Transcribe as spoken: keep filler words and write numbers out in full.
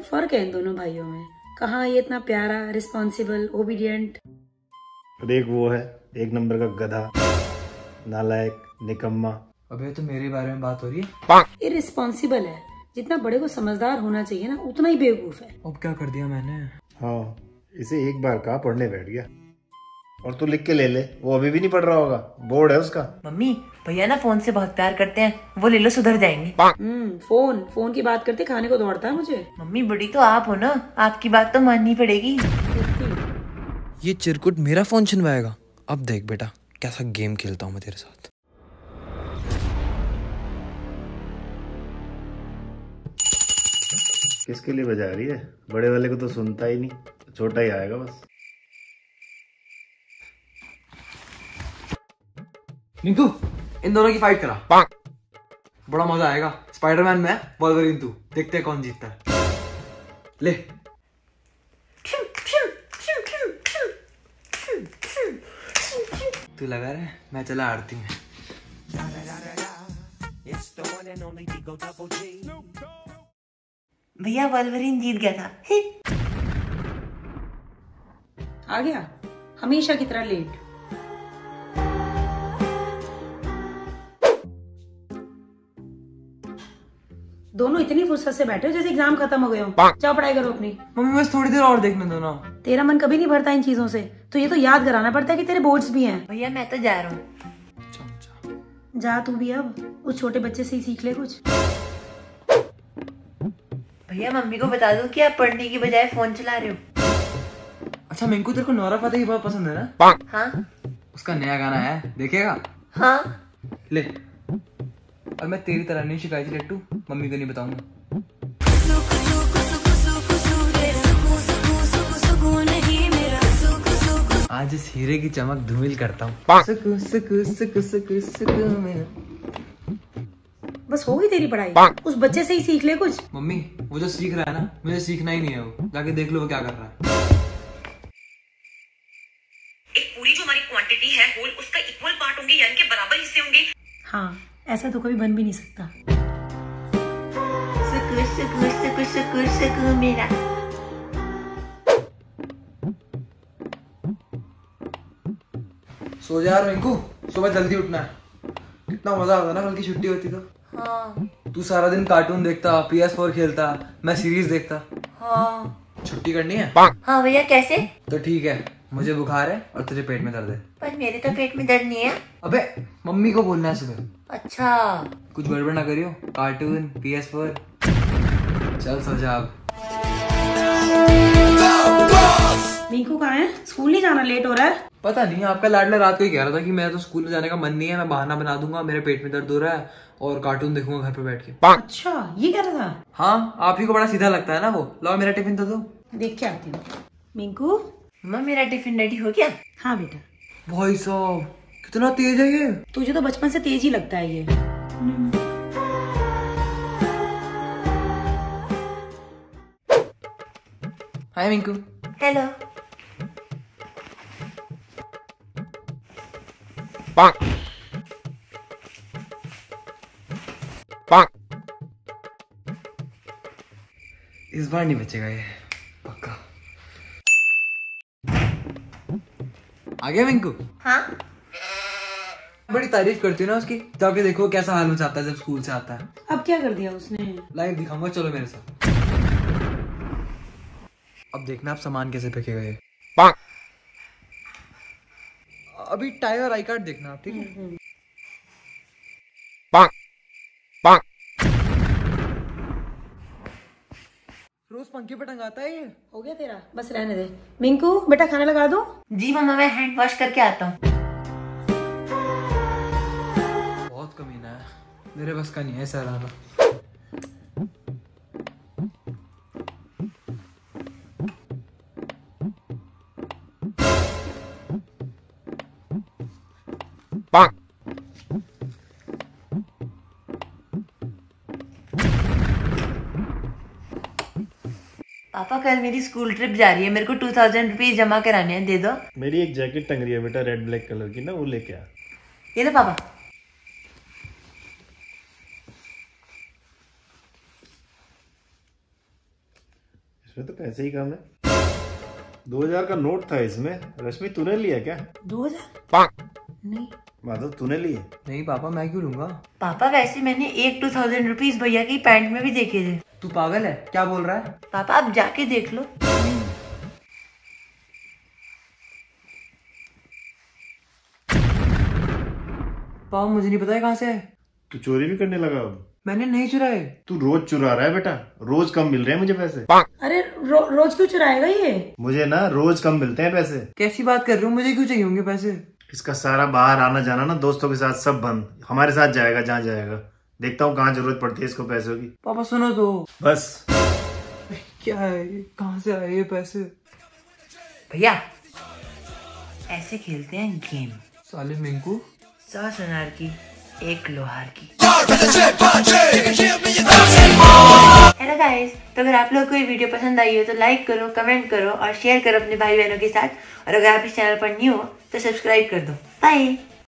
फर्क है इन दोनों भाइयों में? कहाँ ये इतना प्यारा, रिस्पॉन्सिबल, ओबीडियंट, और एक वो है एक नंबर का गधा, नालायक, निकम्मा। अबे तो मेरे बारे में बात हो रही है। इररिस्पॉन्सिबल है। जितना बड़े को समझदार होना चाहिए ना, उतना ही बेवकूफ है। अब क्या कर दिया मैंने? हाँ, इसे एक बार कहा पढ़ने बैठ गया। और तू लिख के ले ले, वो अभी भी नहीं पढ़ रहा होगा, बोर्ड है उसका। मम्मी भैया ना फोन से बहुत प्यार करते हैं, वो ले लो सुधर जाएंगे। हम्म फोन फोन की बात करते खाने को दौड़ता है मुझे। मम्मी बड़ी तो आप हो ना, आपकी बात तो माननी पड़ेगी। ये चिरकुट मेरा फोन छिनवाएगा। अब देख बेटा कैसा गेम खेलता हूँ मैं तेरे साथ। किसके लिए बजा रही है? बड़े वाले को तो सुनता ही नहीं, छोटा ही आएगा बस। मिंकू इन दोनों की फाइट करा, बड़ा मजा आएगा। स्पाइडरमैन में वोल्वरिन तू, देखते हैं कौन जीतता है। ले तू लगा रहा है, मैं चला आरती में। भैया वोल्वरिन जीत गया था। आ गया हमेशा की तरह लेट। दोनों इतनी फुर्सत से बैठे हो जैसे एग्जाम खत्म हो गए हो। जाओ पढ़ाई करो अपनी। मम्मी बस थोड़ी देर और देखने दो ना। तेरा मन कभी नहीं भरता इन चीजों से, तो ये तो याद कराना पड़ता है कि तेरे बोर्ड्स भी हैं। भैया मैं तो जा रहा हूँ। जा तू भी, अब उस छोटे बच्चे से ही सीख ले कुछ। भैया मम्मी को बता दो कि आप पढ़ने की बजाय फोन चला रहे हो। अच्छा मिंकू तेरे को नोरा फतेही बहुत पसंद है ना? हाँ उसका नया गाना है, देखेगा? हाँ। ले, और मैं तेरी तरह नहीं शिकायती लट्टू, मम्मी को नहीं बताऊंगा। आज इस हीरे की चमक धूमिल करता हूँ। सुकु सुकु सुकु सुकु सुकु में। बस हो गई तेरी पढ़ाई, उस बच्चे से ही सीख ले कुछ। मम्मी वो जो सीख रहा है ना, मुझे सीखना ही नहीं है। वो जाके देख लो वो क्या कर रहा है। एक पूरी जो हमारी क्वांटिटी है होल, उसका इक्वल पार्ट होंगे यानी कि बराबर हिस्से होंगे। हाँ, ऐसा तो कभी बन भी नहीं सकता। सुकु सुकु सुकु सुकु सुकु मेरा। सो जा यार मिंकू, सुबह जल्दी उठना है। कितना मजा आता ना कल की छुट्टी होती तो। हाँ। तू सारा दिन कार्टून देखता, पी एस फोर खेलता, मैं सीरीज देखता। हाँ। छुट्टी करनी है? हाँ भैया कैसे? तो ठीक है, मुझे बुखार है और तुझे पेट में दर्द है। पर मेरे तो पेट में दर्द नहीं है। अबे मम्मी को बोलना है सुबह। अच्छा। कुछ गड़बड़ ना करियो, कार्टून पी एस फोर। चल सो जा अब। मिंकू कहाँ है? स्कूल नहीं जाना, लेट हो रहा है। पता नहीं, आपका लाडला रात को ही कह रहा था कि मैं तो स्कूल में जाने का मन नहीं है, मैं बहाना बना दूंगा, मेरे पेट में दर्द हो रहा है और कार्टून देखूंगा घर पे बैठ के। अच्छा ये कह रहा था? हाँ, आप ही को बड़ा सीधा लगता है ना वो। लाओ मेरा टिफिन तो दो। देख के आती हूँ। मिंकू मम्मा मेरा टिफिन रेडी हो गया? हाँ बेटा। भाई साहब कितना तेज है ये। तुझे तो बचपन से तेज ही लगता है ये। हाय मिंकू। हेलो। इस बार नहीं बचेगा ये, पक्का। आ गया मिंकू? हाँ। बड़ी तारीफ करती हूँ ना उसकी, जाके देखो कैसा हाल मचाता है जब स्कूल से आता है। अब क्या कर दिया उसने? लाइव दिखाऊंगा, चलो मेरे साथ। अब देखना आप सामान कैसे फेंकेगा ये। अभी टाई और आई कार्ड देखना आप, ठीक है? रोज पंखे पे टंगाता है ये। हो गया तेरा, बस रहने दे। मिंकू बेटा खाना लगा दूं? जी मम्मा मैं हैंड वॉश करके आता हूँ। बहुत कमीना है, मेरे बस का नहीं है सर आना। पापा कल मेरी स्कूल ट्रिप जा रही है, मेरे को टू थाउजेंड रुपीज जमा कराने हैं, दे दो। मेरी एक जैकेट टंग रही है बेटा, रेड ब्लैक कलर की ना, वो लेके आ। ये लो पापा। इसमें तो पैसे ही कम है। दो हजार का नोट था इसमें। रश्मि तूने लिया क्या? दो हजार नहीं। माधव तूने लिए? नहीं पापा, मैं क्यों लूंगा? पापा वैसे मैंने एक टू थाउजेंड रुपीज भैया की पैंट में भी देखे थे। तू पागल है, क्या बोल रहा है? पापा आप जाके देख लो। पापा मुझे नहीं पता है कहाँ से है। तू चोरी भी करने लगा अब? मैंने नहीं चुराए। तू रोज चुरा रहा है बेटा। रोज कम मिल रहे हैं मुझे पैसे। अरे रो, रोज क्यों चुराएगा ये? मुझे ना रोज कम मिलते हैं पैसे। कैसी बात कर रहे हो, मुझे क्यों चाहिए होंगे पैसे? इसका सारा बाहर आना जाना ना दोस्तों के साथ सब बंद। हमारे साथ जाएगा जहाँ जाएगा। देखता हूँ कहाँ जरूरत पड़ती है इसको पैसों की। पापा सुनो तो। बस क्या है, कहाँ से आए ये पैसे? भैया ऐसे खेलते हैं गेम। साले मिंकू। सौ सोनार की एक लोहार की। हेलो गाइस, तो अगर आप लोग को ये वीडियो पसंद आई हो तो लाइक करो, कमेंट करो और शेयर करो अपने भाई बहनों के साथ। और अगर आप इस चैनल पर न्यू हो तो सब्सक्राइब कर दो। बाय।